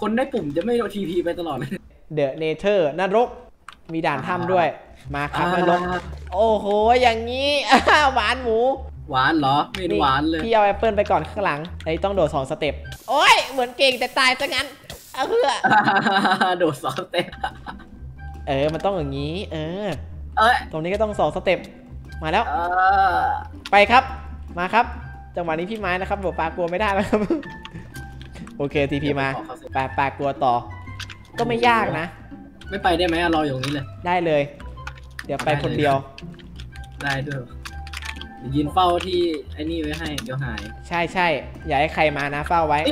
คนได้ปุ่มจะไม่โดนทีพีไปตลอดเลยเดอะเนเธอร์นรกมีด่านถ้ำด้วยมาครับนรกโอ้โหอย่างนี้หวานหมูหวานเหรอไม่หวานเลยพี่เอาแอปเปิลไปก่อนข้างหลังไอ้ต้องโดด2 สเต็ปโอ้ยเหมือนเก่งแต่ตายซะงั้นเพื่อโดด2 สเต็ปมันต้องอย่างนี้ตรงนี้ก็ต้อง2 สเต็ปมาแล้วไปครับมาครับจังหวะนี้พี่ไม้นะครับบอกปลากลัวไม่ได้แล้วครับโอเคทีพีมาปลากลัวต่อก็ไม่ยากนะไม่ไปได้ไหมรออยู่นี้เลยได้เลย เดี๋ยวไปคนเดียวได้ด้วยยืนเฝ้าที่ไอ้นี่ไว้ให้เดี๋ยวหายใช่อย่าให้ใครมานะเฝ้าไว้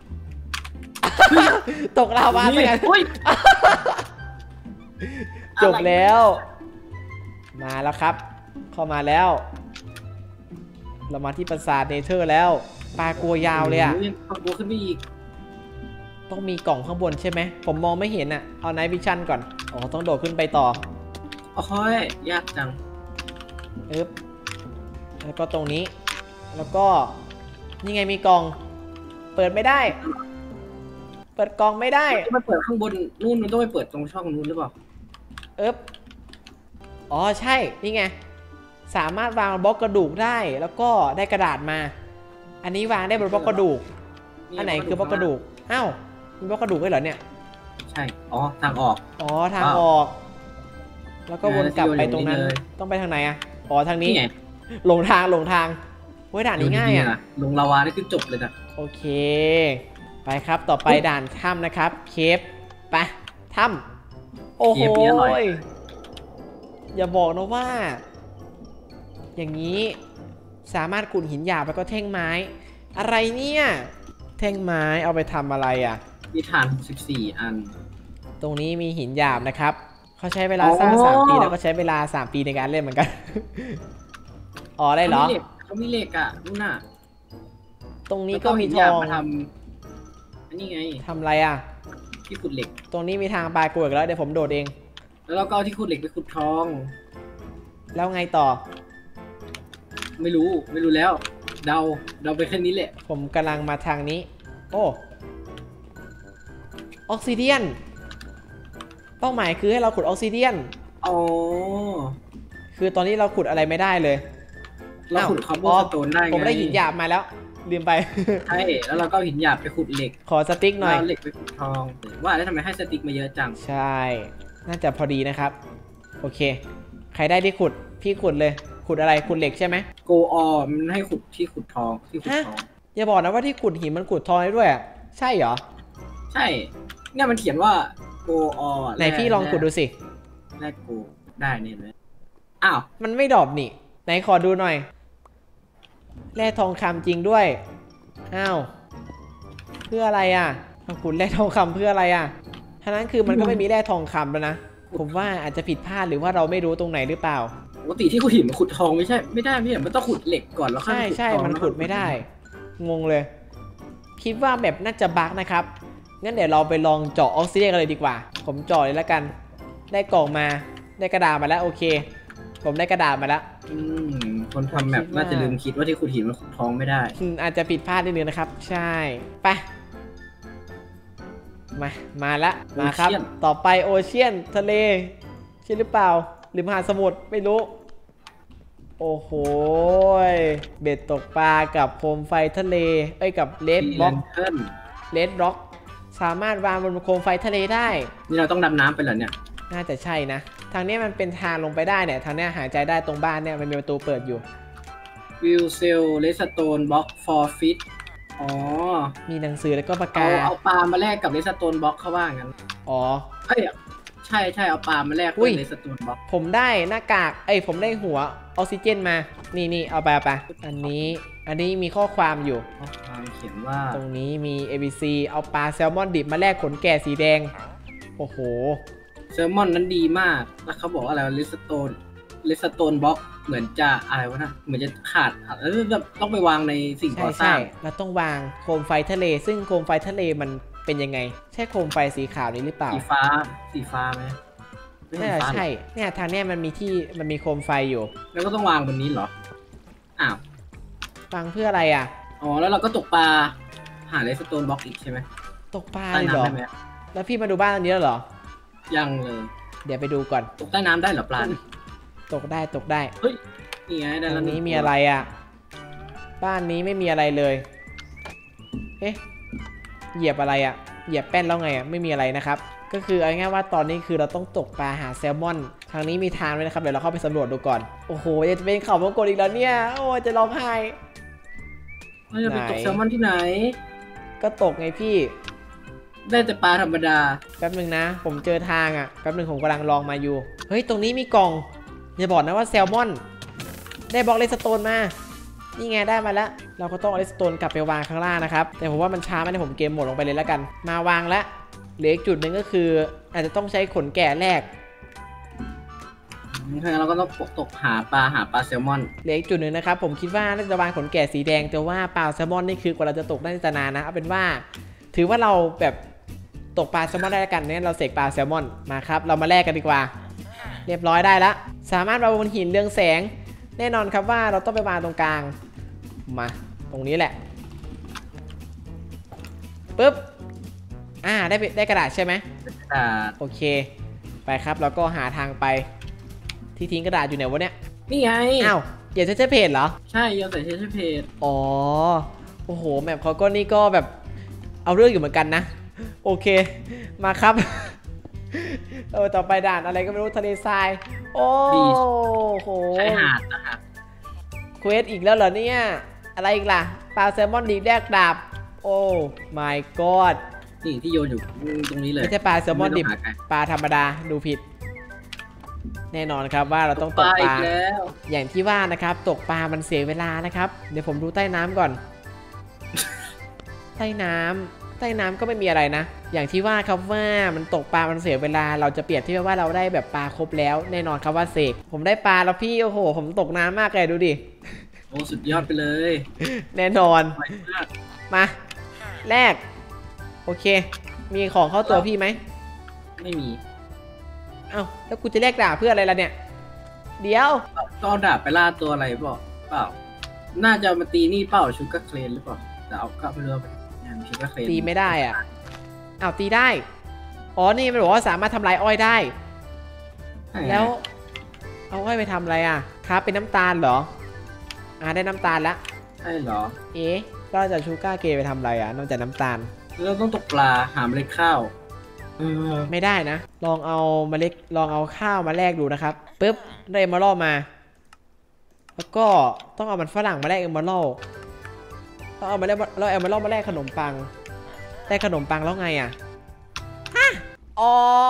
ตกลาวาไปกันจบแล้วมาแล้วครับเข้ามาแล้วเรามาที่ปราสาทเนเธอร์แล้วปลากลัวยาวเลยอ่ะปลากลัวขึ้นไปอีกต้องมีกล่องข้างบนใช่ไหมผมมองไม่เห็นอ่ะเอาไนท์วิชั่นก่อนต้องโดดขึ้นไปต่อโอ้ยยากจังแล้วก็ตรงนี้แล้วก็นี่ไงมีกล่องเปิดไม่ได้เปิดกล่องไม่ได้มันเปิดข้างบนนู่นมันต้องไปเปิดตรงช่องนู้นหรือเปล่าใช่นี่ไงสามารถวางบล็อกกระดูกได้แล้วก็ได้กระดาษมาอันนี้วางได้บนบล็อกกระดูกอันไหนคือบล็อกกระดูกอ้าวมีบล็อกกระดูกด้วยเหรอเนี่ยใช่ทางออกทางออกแล้วก็วนกลับไปตรงนั้นต้องไปทางไหนทางนี้หลงทางเฮ้ยด่านนี้ง่ายลงลาวาได้คือจบเลยนะโอเคไปครับต่อไปด่านถ้ำนะครับเคฟไปถ้ำโอ้โหอย่าบอกนะว่าอย่างนี้สามารถขุดหินหยาบแล้วก็แท่งไม้อะไรเนี่ยแท่งไม้เอาไปทำอะไรมีฐาน14 อันตรงนี้มีหินหยาบนะครับเขาใช้เวลาสร้าง3 ปีแล้วก็ใช้เวลา3 ปีในการเล่นเหมือนกันได้เหรอเขามีเหล็กนู่นน่ะตรงนี้ก็มีทองมาทำอันนี้ไงทำอะไรที่ขุดเหล็กตรงนี้มีทางปลายกลวยแล้วเดี๋ยวผมโดดเองแล้วเราก็เอาที่ขุดเหล็กไปขุดทองแล้วไงต่อไม่รู้แล้วเดาไปแค่นี้แหละผมกำลังมาทางนี้ออกซิเดียนเป้าหมายคือให้เราขุดออกซิเดียนคือตอนนี้เราขุดอะไรไม่ได้เลยเราขุดคาร์บอนสโตนได้ไงผมได้หินหยาบมาแล้วลืมไปใช่แล้วเราก็หินหยาบไปขุดเหล็กขอสติ๊กหน่อยเหล็กไปขุดทองว่าแล้วทำไมให้สติ๊กมาเยอะจังใช่น่าจะพอดีนะครับโอเคใครได้ที่ขุดพี่ขุดเลยขุดอะไรขุดเหล็กใช่ไหมโกมันให้ขุดที่ขุดทองอย่าบอกนะว่าที่ขุดหินมันขุดทองได้ด้วยใช่เหรอใช่เนี่ยมันเขียนว่าโกไหนพี่ลองขุดดูสิแรกโกได้เนี่ยเลยอ้าวมันไม่ดรอปนี่ไหนขอดูหน่อยแร่ทองคำจริงด้วยอ้าวเพื่ออะไรขุดแร่ทองคำเพื่ออะไรท่านั้นคือมันก็ไม่มีแร่ทองคำแล้วนะผมว่าอาจจะผิดพลาดหรือว่าเราไม่รู้ตรงไหนหรือเปล่าปกติที่ขุดหินมันขุดทองไม่ได้พี่มันต้องขุดเหล็กก่อนแล้วใช่มันขุดไม่ได้งงเลยคิดว่าแบบน่าจะบั๊กนะครับงั้นเดี๋ยวเราไปลองเจาะออกซิเดียนกันเลยดีกว่าผมเจาะเลยแล้วกันได้กล่องมาได้กระดาษมาแล้วโอเคผมได้กระดาษมาแล้วคนทำแบบน่าจะลืมคิดว่าที่ขุดหินมันขุดทองไม่ได้อาจจะผิดพลาดนิดนึงนะครับใช่ไปมาละมาครับต่อไปโอเชียนทะเลใช่หรือเปล่าหรือมหาสมุทรไม่รู้โอ้โหเบ็ดตกปลากับโคมไฟทะเลกับเลดบล็อกสามารถวางบนโคมไฟทะเลได้นี่เราต้องดำน้ำไปเหรอเนี่ยน่าจะใช่นะทางนี้มันเป็นทางลงไปได้เนี่ยทางนี้หายใจได้ตรงบ้านเนี่ยมันมีประตูเปิดอยู่วิลเซลเลสโตนบล็อกฟอร์ฟิตมีหนังสือแล้วก็ปากกาเอาปลามาแลกกับเลสโตนบล็อกเขาว่างั้นใช่เอาปลามาแลกกับเลสโตนบล็อกผมได้หน้ากากผมได้หัวออกซิเจนมานี่เอาไปอันนี้มีข้อความอยู่เขียนว่าตรงนี้มี ABC เอาปลาแซลมอนดิบมาแลกขนแกะสีแดงโอ้โหแซลมอนนั้นดีมากแล้วเขาบอกอะไรเลสโตนบล็อกเหมือนจะอะไรวะนะเหมือนจะขาดแล้วต้องไปวางในสิ่งก่อสร้างเราต้องวางโคมไฟทะเลซึ่งโคมไฟทะเลมันเป็นยังไงใช่โคมไฟสีขาวนี้หรือเปล่าสีฟ้าไหมใช่เนี่ยทางเนี้ยมันมีโคมไฟอยู่แล้วก็ต้องวางบนนี้เหรออ้าววางเพื่ออะไรแล้วเราก็ตกปลาหาเลสโตนบล็อกอีกใช่ไหมตกปลาใต้เลยเหรอน้ำได้ไหมแล้วพี่มาดูบ้านอันนี้แล้วเหรอยังเลยเดี๋ยวไปดูก่อนตกใต้น้ำได้เหรอปลาเนี่ยตกได้ตกได้เฮ้ยนี่ไงได้ตแล้รวงนี้มีอะไรอ่ะบ้านนี้ไม่มีอะไรเลยเอ๊ะเหยียบอะไรอ่ะเหยียบแป้นแล้วไงอ่ะไม่มีอะไรนะครับก็คือเอาง่ายๆว่าตอนนี้คือเราต้องตกปลาหาแซลมอนทางนี้มีทางด้วยนะครับเดี๋ยวเราเข้าไปสำรวจดูก่อนโอ้โหจะเป็นเขาวงกตอีกแล้วเนี่ยโอ้ยจะร้องไห้เราจะไปตกไหนแซลมอนที่ไหนก็ตกไงพี่ได้แต่ปลาธรรมดาแป๊บหนึ่งนะผมเจอทางอ่ะแป๊บหนึ่งผมกำลังลองมาอยู่เฮ้ยตรงนี้มีกล่องอย่าบอกนะว่าแซลมอนได้บล็อกเลสโตนมานี่ไงได้มาแล้วเราก็ต้องเอาเลสโตนกลับไปวางข้างล่างนะครับแต่ผมว่ามันช้าไม่ได้ผมเกมโหมดลงไปเลยแล้วกันมาวางแล้วเหลืออีกจุดหนึ่งก็คืออาจจะต้องใช้ขนแกะแรกงั้นเราก็ต้องตกหาปลาแซลมอนเหลืออีกจุดหนึ่งนะครับผมคิดว่าน่าจะวางขนแกะสีแดงแต่ว่าปลาแซลมอนนี่คือกว่าเราจะตกได้จะนานนะเอาเป็นว่า ถือว่าเราแบบตกปลาแซลมอนได้แล้วกันเนี่ยเราเสกปลาแซลมอนมาครับเรามาแลกกันดีกว่าเรียบร้อยได้แล้วสามารถวางบนหินเรืองแสงแน่นอนครับว่าเราต้องไปวางตรงกลางมาตรงนี้แหละปึ๊บได้กระดาษใช่ไหมอ่าโอเคไปครับแล้วก็หาทางไปที่ทิ้งกระดาษอยู่ไหนวะเนี่ยนี่ไงอ้าวอย่าใช้เพจเหรอใช่โยนใส่เชฟเพจอ๋อโอ้โหแมปเขาก็นี่ก็แบบเอาเรื่องอยู่เหมือนกันนะโอเคมาครับ ต่อไปด่านอะไรก็ไม่รู้ทะเลทรายโอ้โหใช้หาดนะครับเควสอีกแล้วเหรอเนี่ยอะไรอีกล่ะปลาแซลมอนดีแรกดาบโอ้ my god นี่ที่โยนอยู่ตรงนี้เลยไม่ใช่ปลาแซลมอนดิบไต้งหาไกลปลาธรรมดาดูผิด แน่นอนครับว่าเราต้องตกปอีลากแล้วอย่างที่ว่านะครับตกปลามันเสียเวลานะครับเดี๋ยวผมดูใต้น้ำก่อน ใต้น้ำก็ไม่มีอะไรนะ อย่างที่ว่าครับว่ามันตกปลามันเสียเวลาเราจะเปรียบเทียบว่าเราได้แบบปลาครบแล้วแน่นอนครับว่าเสกผมได้ปลาแล้วพี่โอ้โหผมตกน้ำมากเลยดูดิโอ้สุดยอดไปเลยแน่นอนไวมากมาแรกโอเค มีของเข้าตัวพี่ไหมไม่มีเอ้าแล้วกูจะแลกดาบเพื่ออะไรล่ะเนี่ยเดี๋ยวก็เอาดาบไปล่าตัวอะไรเปล่าน่าจะเอามาตีนี่เปล่าชูการ์เครนหรือเปล่าแต่เอาก็ไม่รู้ไปชูการ์เครนตีไม่ได้อ่ะอ้าวตีได้อ๋อนี่มันบอกว่าสามารถทำลายอ้อยได้ แล้วเอาอ้อยไปทำอะไรอ่ะครับเป็นน้ำตาลเหรอได้น้ำตาลละใช่เหรอเอ๊ะก็จะชูการ์เกไปทำอะไรอ่ะนอกจากน้ำตาลเราต้องตกปลาหาเมล็ดข้าวไม่ได้นะลองเอาข้าวมาแลกดูนะครับปึ๊บได้เอมเมอรัลมาแล้วก็ต้องเอามันฝรั่งมาแลกเอมเมอรัลต้องเอามาแลกแล้วเอมเมอรัลมาแลกขนมปังได้ขนมปังแล้วไงอ่ะอ๋อ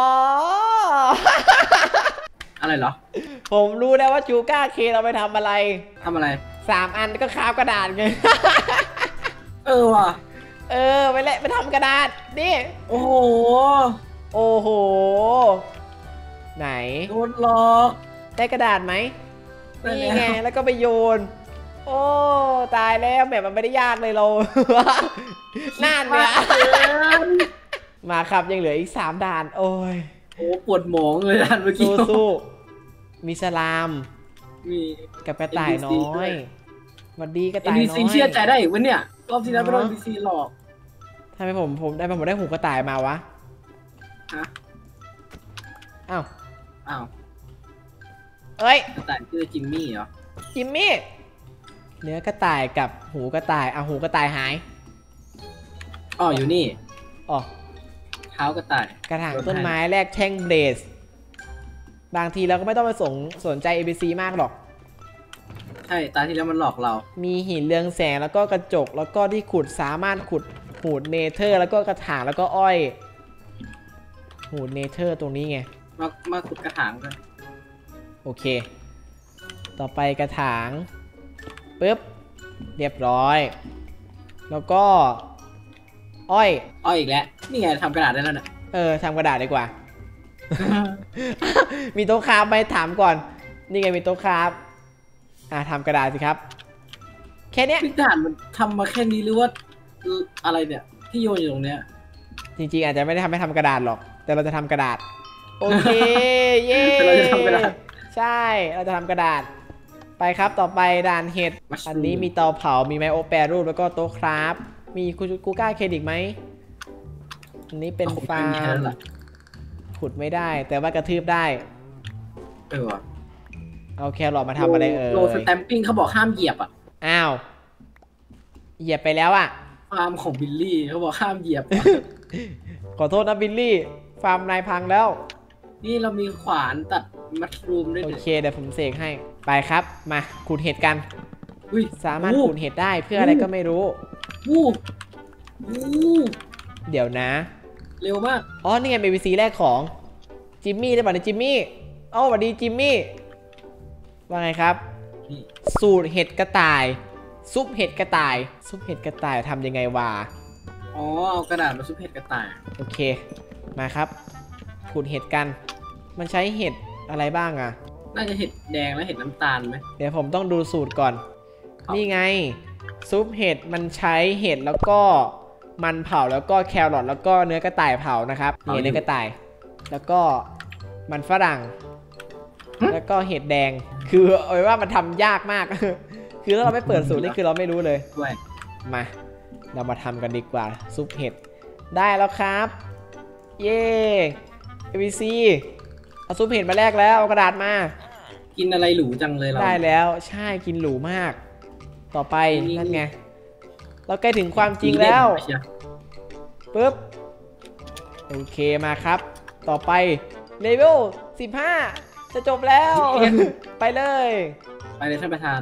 อะไรเหรอผมรู้แล้วว่าชูการ์เคเราไปทำอะไรทำอะไร 3 อันก็คาบกระดาษไงเออว่ะไปทำกระดาษนี่โอ้โหโอ้โหไหนโดนหลอกได้กระดาษไหมได้นี่แล้วไงแล้วก็ไปโยน โอ้ตายแล้วแบบมันไม่ได้ยากเลยเรา นั่นเนี่ยมาครับยังเหลืออีก3 ด่าน โอ้ยโอ้ปวดหมองเลยด่านเมื่อกี้สู้มีสลามมีกับกระต่ายน้ NPC อด้วย ยหวัดดีกระเอ็ต่ายนน้บีอซียเชื่อใจได้อีกวะเนี่ยรอบที่แล้วไม่โดน NPC หลอกทำไมผมได้หูกระต่ายมาวะฮะอ้าวอ้าวเอ้ยกระต่ายชื่อจิมมี่เหรอจิมมี่เนื้อกระต่ายกับหูกระต่ายหูกระต่ายหายอ๋ออยู่นี่อ๋อเท้ากระต่ายกระถางต้นไม้แรกแท่งเบลสบางทีเราก็ไม่ต้องไปสนใจ ABC มากหรอกใช่ตาที่แล้วมันหลอกเรามีหินเรืองแสงแล้วก็กระจกแล้วก็ที่ขุดสามารถขุดหูดเนเธอร์แล้วก็กระถางแล้วก็อ้อยหูดเนเธอร์ตรงนี้ไงมาขุดกระถางกันโอเค ต่อไปกระถางปึ๊บเรียบร้อย แล้วก็อ้อยอ๋ออีกแล้วนี่ไงทำกระดาษได้แล้วเนี่ยทำกระดาษดีกว่า มีโต๊ะคราฟไหมถามก่อน นี่ไงมีโต๊ะคราฟทำกระดาษสิครับ แค่เนี้ยพิจารมันทำมาแค่นี้หรือว่าอะไรเนี่ยที่โยนอยู่ตรงเนี้ยจริงๆอาจจะไม่ได้ทำให้ทำกระดาษหรอก แต่เราจะทำกระดาษ โอเค เย้แต่เราจะทำกระดาษใช่เราจะทำกระดาษ ไปครับต่อไปด่านเห็ด Mushroom อันนี้มีเตาเผามีไม้โอแปรรูปแล้วก็โต๊ะคราฟมีกูก้าเครดิตไหมอันนี้เป็นฟาไม่มีแค่ร์นั้มนแหละขุดไม่ได้ แต่ว่ากระทืบได้ว่ะเอาแครอทมาทำอะไรเอ่ยโลสแตมปิ้งเขาบอกห้ามเหยียบอ่ะอ้าวเหยียบไปแล้วอ่ะฟาร์มของบิลลี่เขาบอกห้ามเหยียบอะขอโทษนะบิลลี่ ฟาร์มนายพังแล้วนี่เรามีขวานตัดมัชรูมด้วยโอดิเคเดี๋ยวผมเสกให้ไปครับมาขุดเห็ดกันอุ้ยสามารถขุดเห็ดได้เพื่ออะไรก็ไม่รู้วู้วู้เดี๋ยวนะเร็วมากอ๋อนี่ไง BBC แรกของจิมมี่ได้ป่ะเนี่ยจิมมี่อ๋อสวัสดีจิมมี่ว่าไงครับนี่สูตรเห็ดกระต่าย ซุปเห็ดกระต่าย ซุปเห็ดกระต่ายทำยังไงวะอ๋อเอากระดาษมาซุปเห็ดกระต่ายโอเคมาครับขุดเห็ดกัน มันใช้เห็ดอะไรบ้างอะน่าจะเห็ดแดงและเห็ดน้ำตาลไหมเดี๋ยวผมต้องดูสูตรก่อนครับนี่ไง ซุปเห็ดมันใช้เห็ดแล้วก็มันเผาแล้วก็แครอทแล้วก็เนื้อกระต่ายเผานะครับนี่เนื้อกระต่าย แล้วก็มันฝรั่ง แล้วก็เห็ดแดง คือเอาไว้ว่ามันทำยากมาก คือถ้าเราไม่เปิดสูตรนี่คือเราไม่รู้เลยด้วยมา เรามาทำกันดีกว่า ซุปเห็ด ได้แล้วครับ เย้ ABC เอาซุปเห็ดมาแลกแล้ว เอากระดาษมากินอะไรหรูจังเลยเราได้แล้ว ใช่ กินหรูมาก ต่อไปนี่นั่นไง เราใกล้ถึงความจริงแล้วไม่ใช่ปึ๊บ โอเคมาครับ ต่อไปเลเวล15 จะจบแล้ว ไปเลยไปเลยท่านประธาน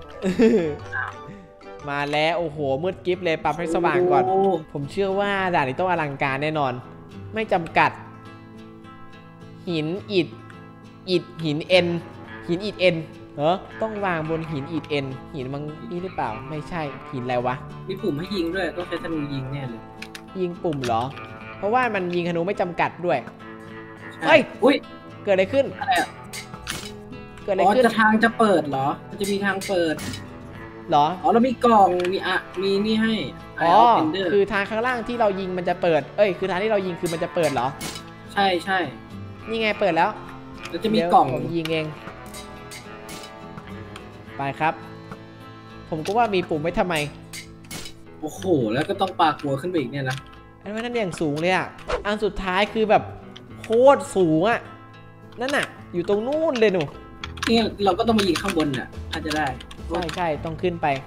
มาแล้วโอ้โหมืดกิ๊บเลยปรับให้สว่างก่อนโผมเชื่อว่าด่านนี้ต้องอลังการแน่นอน ไม่จำกัด หินอิฐหินเอ็นหินอิฐเอ็นต้องวางบนหินอิฐเอ็นหินมังนี่หรือเปล่าไม่ใช่หินอะไรวะมีปุ่มให้ยิงด้วยต้องใช้ธนูยิงแน่เลยยิงปุ่มเหรอ เพราะว่ามันยิงธนูไม่จำกัดด้วยใช่เฮ้ยอุ้ยเกิดอะไรขึ้นอะไรอ่ะเกิดอะไรอ๋อขึ้นจะทางจะเปิดเหรอ มันจะมีทางเปิดเหรออ๋อแล้วมีกล่องมีมีนี่ให้อ๋อเอนเดอร์คือทางข้างล่างที่เรายิงมันจะเปิดคือทางที่เรายิงคือมันจะเปิดเหรอใช่ใช่นี่ไงเปิดแล้วแล้วจะมีกล่องเดี๋ยวผมยิงเอง ไปครับ ผมก็ว่ามีปุ่มไว้ทำไมโอ้โหแล้วก็ต้องปากหัวขึ้นไปอีกเนี่ยนะอันนั้นอย่างสูงเลยอ่ะ อันสุดท้ายคือแบบโคตรสูงอ่ะ นั่นน่ะ อยู่ตรงนู้นเลยหนูนี่เราก็ต้องมายิงข้างบนเนี่ยอาจจะได้ใช่ต้องขึ้นไป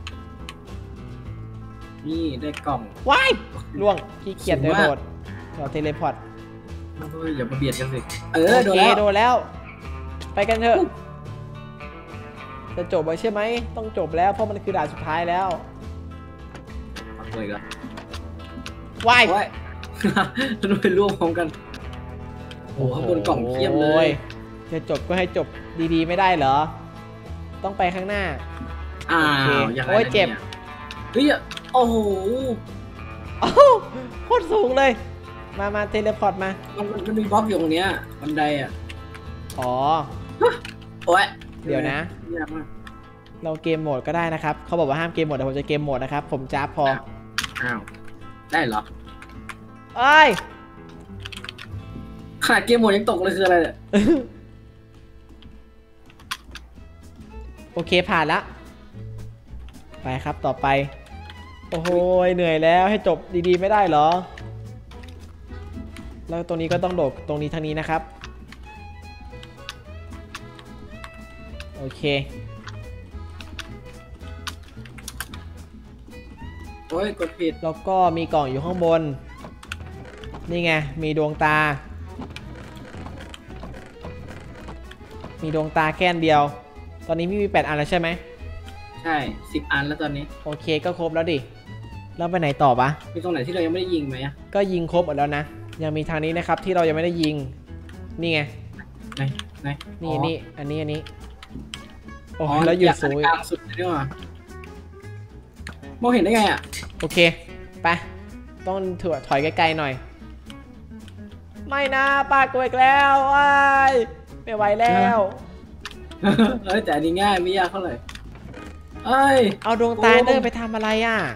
นี่ได้กล่องว้ายล่วงขี้เกียจสูเดิงนมากโดดเราเทเลพอร์ตเฮ้ยอย่ามาเบียดกันสิโดโอน เคแล้วโดนแล้ว ไปกันเถอะ จะจบแล้วใช่ไหม ต้องจบแล้วเพราะมันคือด่านสุดท้ายแล้วปักเลยกันว้ายโอ้ย จะไปร่วมพร้อมกันโอ้โหข้างบนกล่องเทียมเลยจะจบก็ให้จบดีๆไม่ได้เหรอ ต้องไปข้างหน้าอ้าโอเควยังไงโอ้ยเจ็บเฮ้ยโอ้โหอ้าวโคตรสูงเลย มาเทเลพอร์ตมามันมีบล็อกอยู่ตรงเนี้ยบันไดอ่ะอ๋อโอ้ยเดี๋ยวนะยากมากเราเกมโหมดก็ได้นะครับ เขาบอกว่าห้ามเกมโหมดแต่ผมจะเกมโหมดนะครับ ผมจ้าบพออ้าวได้เหรอเอ้ยขนาดเกมโหมดยังตกเลยคืออะไรเนี่ยโอเคผ่านละ ไปครับต่อไป โอ้โหเหนื่อยแล้วให้จบดีๆไม่ได้เหรอ แล้วตรงนี้ก็ต้องโดดตรงนี้ทางนี้นะครับ โอเคโอ้ยกดผิดแล้วก็มีกล่องอยู่ข้างบน นี่ไง มีดวงตา มีดวงตาแค่อันเดียว ตอนนี้พี่มี8 อันแล้วใช่ไหมใช่10 อันแล้วตอนนี้โอเคก็ครบแล้วดิ แล้วไปไหนต่อปะมีตรงไหนที่เรายังไม่ได้ยิงไหมอะก็ยิงครบหมดแล้วนะ ยังมีทางนี้นะครับที่เรายังไม่ได้ยิง นี่ไงไหนไหนนี่อ๋อนี่อันนี้อันนี้ โอ้อ๋อแล้วอยู่ากสูงกลางสุดเลยนี่หว่ามองเห็นได้ไงอ่ะโอเค ไป ต้องถอยไกลๆหน่อย ไม่นะปากกูอีกแล้วว้ายไม่ไหวแล้วเอ้ยแต่อันนี้ง่ายไม่ยากเท่าไหร่เอ้ยเอาดวงตาเนอร์ไปทำอะไรอ่ะ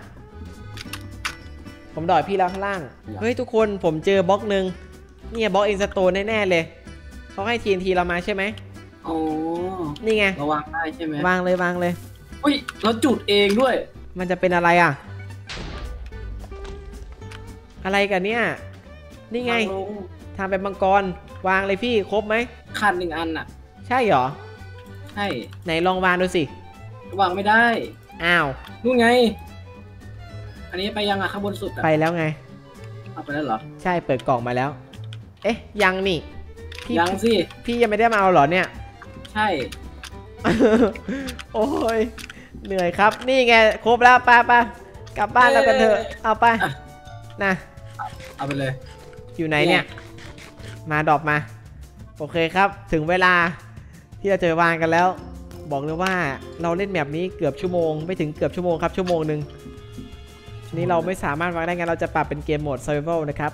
ผมดอยพี่แล้วข้างล่าง เฮ้ยทุกคนผมเจอบล็อกหนึ่งเนี่ยบล็อกอินสโตนแน่ๆเลยเขาให้ TNT เรามาใช่ไหมอ๋อนี่ไงระวังได้ใช่ไหมวางเลยวางเลยอุ้ยเราจุดเองด้วยมันจะเป็นอะไรอ่ะ อะไรกันเนี่ยนี่ไงวางลงทำเป็นมังกรวางเลยพี่ครบไหมขาด1 อันอ่ะใช่เหรอใช่ไหนลองวางดูสิวางไม่ได้อ้าวนู่นไง อันนี้ไปยังอ่ะข้างบนสุดอ่ะไปแล้วไงเอาไปแล้วเหรอใช่เปิดกล่องมาแล้ว เอ๊ะยังนี่พี่ยังสิพี่ยังไม่ได้มาเอาเหรอเนี่ยใช่โอ้ยเหนื่อยครับนี่ไงครบแล้วไปกลับบ้านแล้วกันเถอะเอาไปนะเอาไปเลยอยู่ไหนเนี่ยมาดรอปมาโอเคครับถึงเวลาที่เราจะวางกันแล้ว บอกเลยว่าเราเล่นแบบนี้เกือบชั่วโมงไม่ถึงเกือบชั่วโมงครับชั่วโมงหนึ่งนี่เราไม่สามารถวางได้ไงเราจะปรับเป็นเกมโหมด Survival นะครับ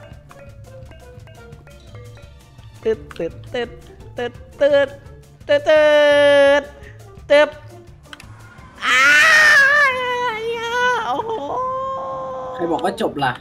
ตึ๊ดตึ๊ดตึ๊ดตึ๊ดตึ๊ดตึ๊ดตึ๊ดตึ๊ดอ้ายโอ้โหใครบอกว่าจบล่ะ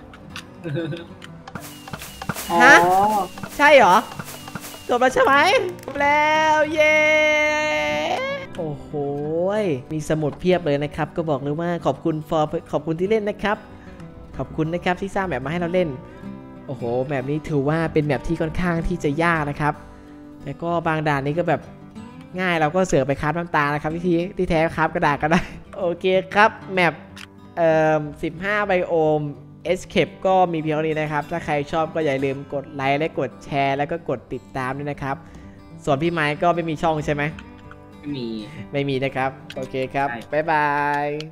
ฮะอ๋อใช่เหรอจบแล้วใช่ไหมจบแล้วเย้โอ้โหมีสมุดเพียบเลยนะครับก็บอกเลยว่าขอบคุณที่เล่นนะครับขอบคุณนะครับที่สร้างแบบมาให้เราเล่นโอ้โหแบบนี้ถือว่าเป็นแบบที่ค่อนข้างที่จะยากนะครับแต่ก็บางด่านนี้ก็แบบง่ายเราก็เสือกไปคราฟน้ำตาลนะครับที่แท้คราฟกระดาษก็ได้โอเคครับแมป15 ไบโอมEscape ก็มีเพียงเท่านี้นะครับถ้าใครชอบก็อย่าลืมกดไลค์และกดแชร์แล้วก็กดติดตามด้วยนะครับส่วนพี่ไม้ก็ไม่มีช่องใช่ไหมไม่มีนะครับโอเคครับบ๊ายบาย